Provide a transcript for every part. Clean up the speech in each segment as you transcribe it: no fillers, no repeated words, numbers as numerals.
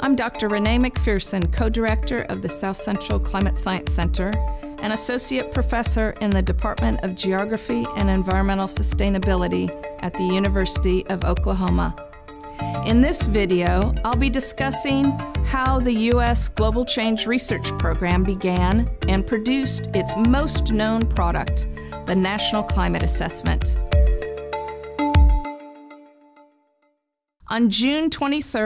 I'm Dr. Renee McPherson, co-director of the South Central Climate Science Center and associate professor in the Department of Geography and Environmental Sustainability at the University of Oklahoma. In this video, I'll be discussing how the U.S. Global Change Research Program began and produced its most known product, the National Climate Assessment. On June 23,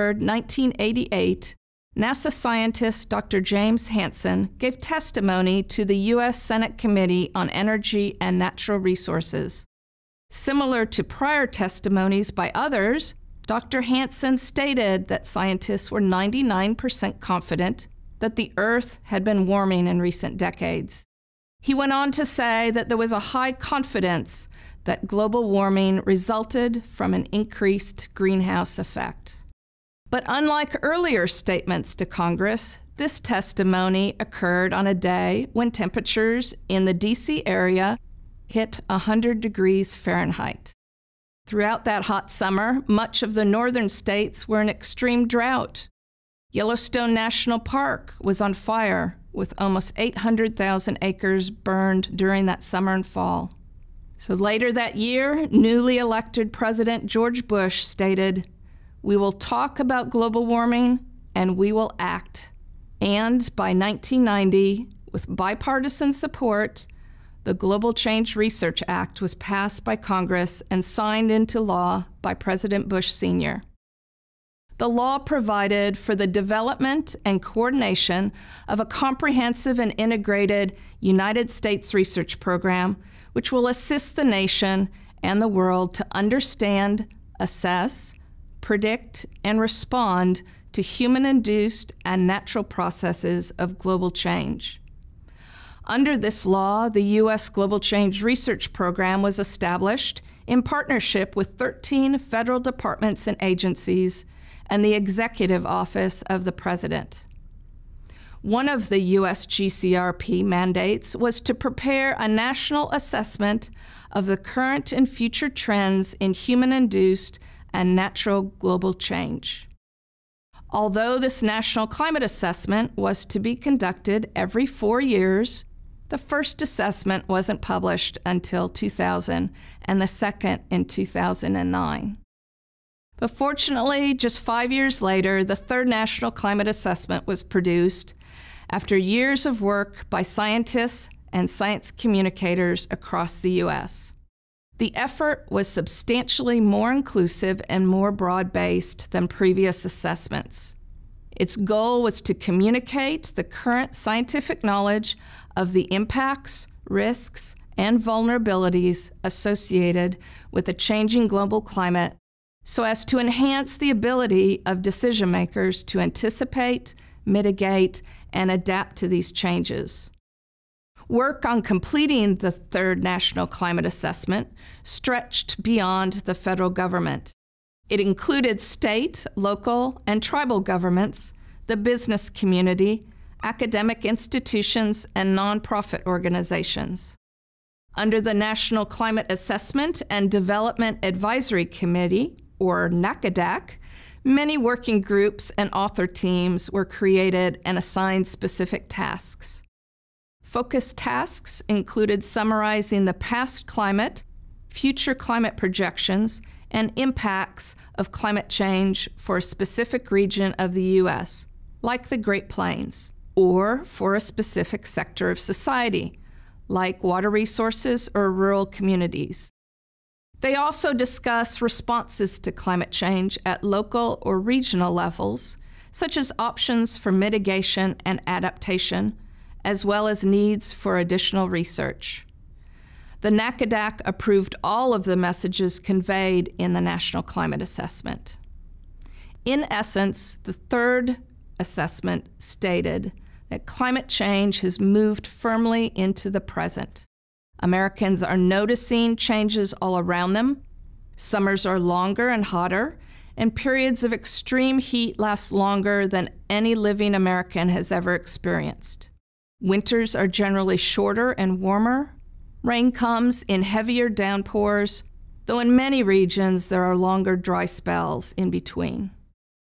1988, NASA scientist Dr. James Hansen gave testimony to the U.S. Senate Committee on Energy and Natural Resources. Similar to prior testimonies by others, Dr. Hansen stated that scientists were 99% confident that the Earth had been warming in recent decades. He went on to say that there was a high confidence that global warming resulted from an increased greenhouse effect. But unlike earlier statements to Congress, this testimony occurred on a day when temperatures in the D.C. area hit 100 degrees Fahrenheit. Throughout that hot summer, much of the northern states were in extreme drought. Yellowstone National Park was on fire, with almost 800,000 acres burned during that summer and fall. So later that year, newly elected President George Bush stated, "We will talk about global warming and we will act." And by 1990, with bipartisan support, the Global Change Research Act was passed by Congress and signed into law by President Bush Sr. The law provided for the development and coordination of a comprehensive and integrated United States research program which will assist the nation and the world to understand, assess, predict, and respond to human-induced and natural processes of global change. Under this law, the U.S. Global Change Research Program was established in partnership with 13 federal departments and agencies and the Executive Office of the President. One of the U.S. GCRP mandates was to prepare a national assessment of the current and future trends in human-induced and natural global change. Although this national climate assessment was to be conducted every 4 years, the first assessment wasn't published until 2000 and the second in 2009. But fortunately, just 5 years later, the third National Climate Assessment was produced after years of work by scientists and science communicators across the U.S. The effort was substantially more inclusive and more broad-based than previous assessments. Its goal was to communicate the current scientific knowledge of the impacts, risks, and vulnerabilities associated with a changing global climate so as to enhance the ability of decision makers to anticipate, mitigate, and adapt to these changes. Work on completing the third National Climate Assessment stretched beyond the federal government. It included state, local, and tribal governments, the business community, academic institutions, and nonprofit organizations. Under the National Climate Assessment and Development Advisory Committee, or NACADAC, many working groups and author teams were created and assigned specific tasks. Focus tasks included summarizing the past climate, future climate projections, and impacts of climate change for a specific region of the U.S., like the Great Plains, or for a specific sector of society, like water resources or rural communities. They also discuss responses to climate change at local or regional levels, such as options for mitigation and adaptation, as well as needs for additional research. The NACADAC approved all of the messages conveyed in the National Climate Assessment. In essence, the third assessment stated that climate change has moved firmly into the present. Americans are noticing changes all around them. Summers are longer and hotter, and periods of extreme heat last longer than any living American has ever experienced. Winters are generally shorter and warmer. Rain comes in heavier downpours, though in many regions there are longer dry spells in between.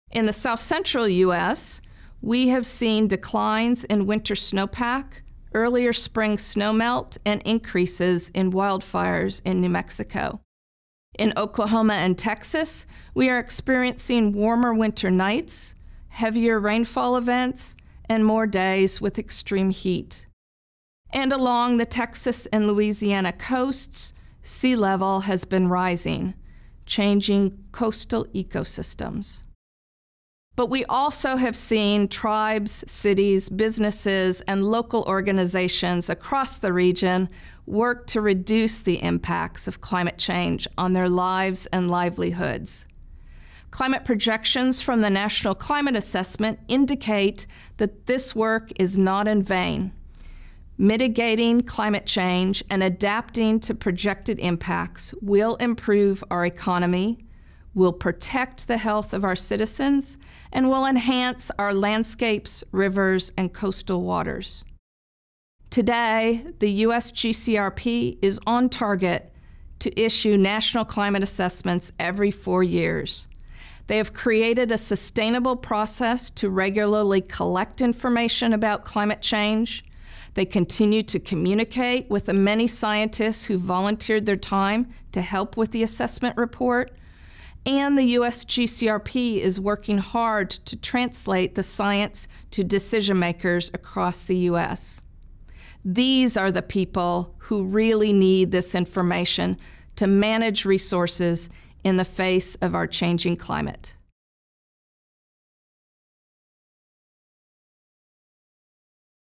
In the south central U.S., we have seen declines in winter snowpack, earlier spring snowmelt, and increases in wildfires in New Mexico. In Oklahoma and Texas, we are experiencing warmer winter nights, heavier rainfall events, and more days with extreme heat. And along the Texas and Louisiana coasts, sea level has been rising, changing coastal ecosystems. But we also have seen tribes, cities, businesses, and local organizations across the region work to reduce the impacts of climate change on their lives and livelihoods. Climate projections from the National Climate Assessment indicate that this work is not in vain. Mitigating climate change and adapting to projected impacts will improve our economy, will protect the health of our citizens, and will enhance our landscapes, rivers, and coastal waters. Today, the U.S. GCRP is on target to issue national climate assessments every 4 years. They have created a sustainable process to regularly collect information about climate change. They continue to communicate with the many scientists who volunteered their time to help with the assessment report. And the U.S. GCRP is working hard to translate the science to decision makers across the U.S. These are the people who really need this information to manage resources in the face of our changing climate.